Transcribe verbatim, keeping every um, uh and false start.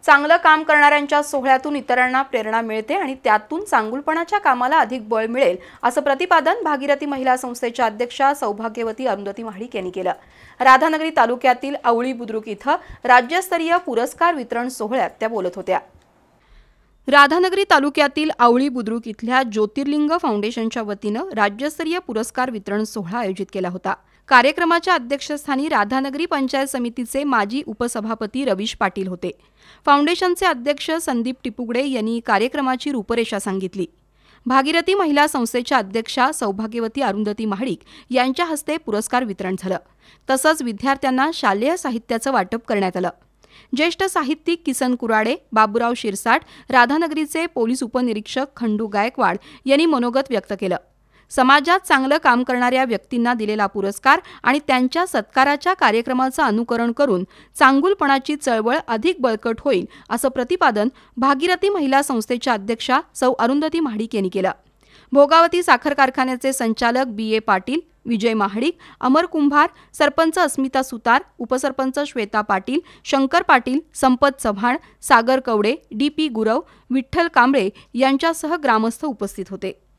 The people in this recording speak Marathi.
चांगलं काम करणाऱ्यांच्या सोहळ्यातून इतरांना प्रेरणा मिळते आणि त्यातून चांगुलपणाच्या कामाला अधिक बळ मिळेल, असं प्रतिपादन भागीरथी महिला संस्थेच्या अध्यक्षा सौभाग्यवती अरुंधती महाडिक यांनी केलं। राधानगरी तालुक्यातील आवळी बुद्रुक इथं राज्यस्तरीय पुरस्कार वितरण सोहळ्यात त्या बोलत होत्या। राधानगरी तालुक्यातील आवळी बुद्रुक इथल्या ज्योतिर्लिंग फाउंडेशनच्या वतीनं राज्यस्तरीय पुरस्कार वितरण सोहळा आयोजित केला होता। कार्यक्रमाच्या अध्यक्षस्थानी राधानगरी पंचायत समितीचे माजी उपसभापती रवीश पाटील होते। फाउंडेशनचे अध्यक्ष संदीप टिपुगडे यांनी कार्यक्रमाची रूपरेषा सांगितली। भागीरथी महिला संस्थेच्या अध्यक्षा सौभाग्यवती अरुंधती महाडिक यांच्या हस्ते पुरस्कार वितरण झालं। तसंच विद्यार्थ्यांना शालेय साहित्याचं वाटप करण्यात आलं। ज्येष्ठ साहित्यिक किसन कुराडे, बाबूराव शिरसाट, राधानगरीचे पोलीस उपनिरीक्षक खंडू गायकवाड यांनी मनोगत व्यक्त केलं। समाजात चांगलं काम करणाऱ्या व्यक्तींना दिलेला पुरस्कार आणि त्यांच्या सत्काराच्या कार्यक्रमाचं अनुकरण करून चांगुलपणाची चळवळ अधिक बळकट होईल, असं प्रतिपादन भागीरथी महिला संस्थेच्या अध्यक्षा सौ अरुंधती महाडिक यांनी केलं। भोगावती साखर कारखान्याचे संचालक बी ए पाटील, विजय महाडिक, अमर कुंभार, सरपंच अस्मिता सुतार, उपसरपंच श्वेता पाटील, शंकर पाटील, संपत चव्हाण, सागर कवडे, डी पी गुरव, विठ्ठल कांबळे यांच्यासह ग्रामस्थ उपस्थित होते।